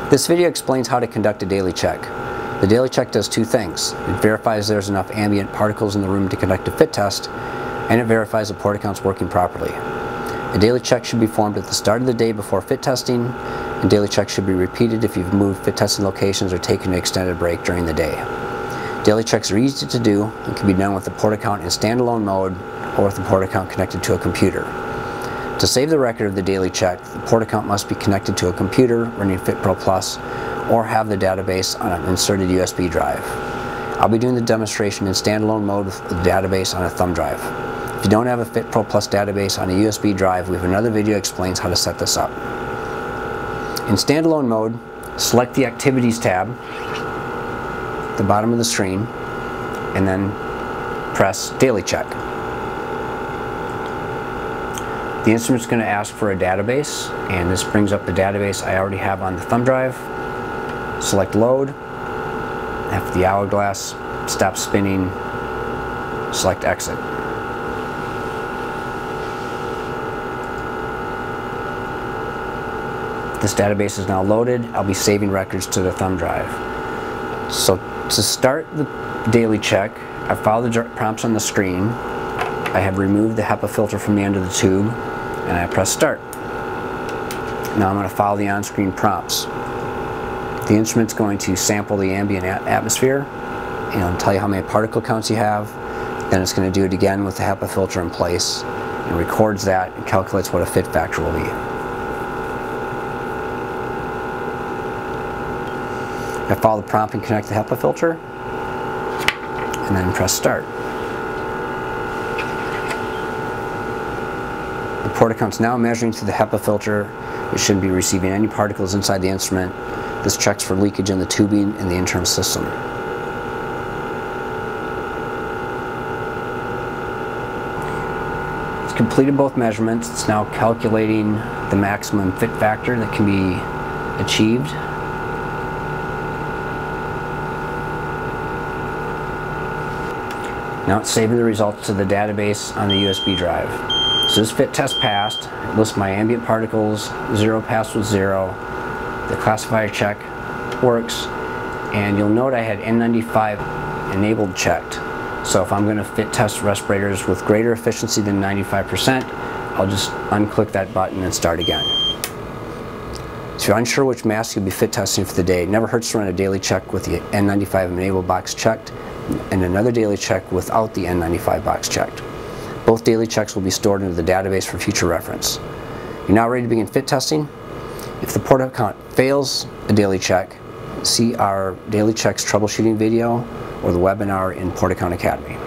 This video explains how to conduct a daily check. The daily check does two things. It verifies there's enough ambient particles in the room to conduct a fit test, and it verifies the port account's working properly. A daily check should be formed at the start of the day before fit testing, and daily checks should be repeated if you've moved fit testing locations or taken an extended break during the day. Daily checks are easy to do and can be done with the port account in standalone mode or with the port account connected to a computer. To save the record of the daily check, the port account must be connected to a computer running FitPro Plus or have the database on an inserted USB drive. I'll be doing the demonstration in standalone mode with the database on a thumb drive. If you don't have a FitPro Plus database on a USB drive, we have another video that explains how to set this up. In standalone mode, select the Activities tab at the bottom of the screen and then press Daily Check. The instrument's going to ask for a database, and this brings up the database I already have on the thumb drive. Select Load. After the hourglass stops spinning, select Exit. This database is now loaded. I'll be saving records to the thumb drive. So to start the daily check, I follow the prompts on the screen. I have removed the HEPA filter from the end of the tube, and I press Start. Now I'm going to follow the on-screen prompts. The instrument's going to sample the ambient atmosphere and tell you how many particle counts you have. Then it's going to do it again with the HEPA filter in place and records that and calculates what a fit factor will be. I follow the prompt and connect the HEPA filter, and then press Start. The port account's now measuring through the HEPA filter. It shouldn't be receiving any particles inside the instrument. This checks for leakage in the tubing in the internal system. It's completed both measurements. It's now calculating the maximum fit factor that can be achieved. Now it's saving the results to the database on the USB drive. So this fit test passed. It lists my ambient particles, 0 passed with 0. The classifier check works, and you'll note I had N95 enabled checked. So if I'm going to fit test respirators with greater efficiency than 95%, I'll just unclick that button and start again. If you're unsure which mask you'll be fit testing for the day, it never hurts to run a daily check with the N95 enable box checked and another daily check without the N95 box checked. Both daily checks will be stored into the database for future reference. You're now ready to begin fit testing. If the port account fails a daily check, see our daily checks troubleshooting video or the webinar in Port Account Academy.